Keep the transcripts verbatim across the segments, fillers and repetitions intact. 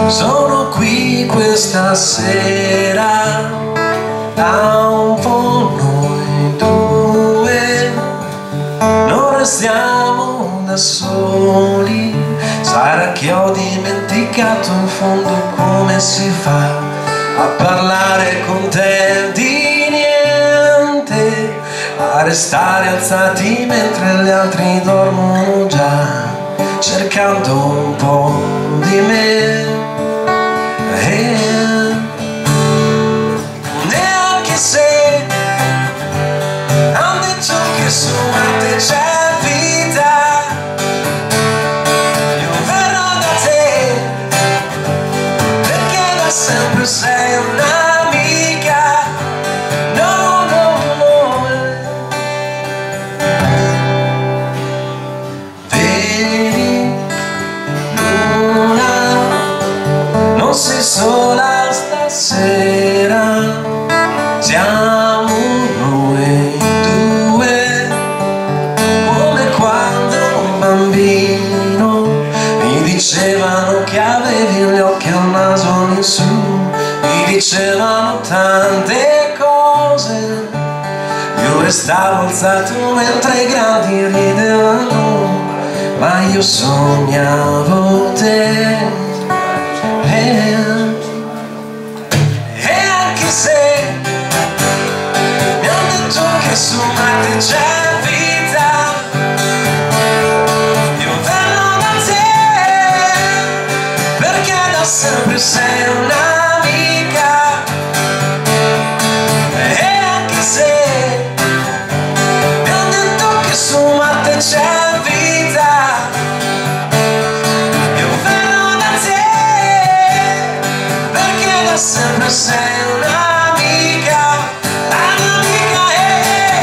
Sono qui questa sera, da un po' noi due, non restiamo da soli. Sarà che ho dimenticato in fondo come si fa a parlare con te di niente, a restare alzati mentre gli altri dormono già, cercando un po' di me. E neanche se han detto che su Marte c'è vita, io verrò da te, perché da sempre sei un'amica. No, no, no. Vedi, Luna, non sei sola stasera, siamo noi due, come quando un bambino mi dicevano che avevi gli occhi e un naso in su, mi dicevano tante cose, io restavo alzato mentre i grandi ridevano, ma io sognavo te. E, e anche se mi hanno detto che su Marte c'è vita, io verrò da te, perché da sempre sei un'amica. E anche se mi hanno detto che su Marte c'è vita, io verrò da te, perché da sempre sei un'amica, un'amica. Eh.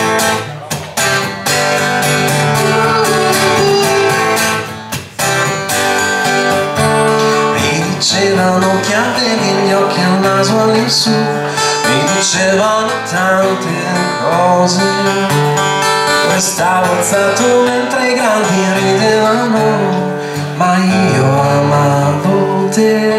Mi dicevano che avevi gli occhi e il naso all'insù, mi dicevano tante cose, restavo alzato mentre i grandi ridevano, ma io amavo te.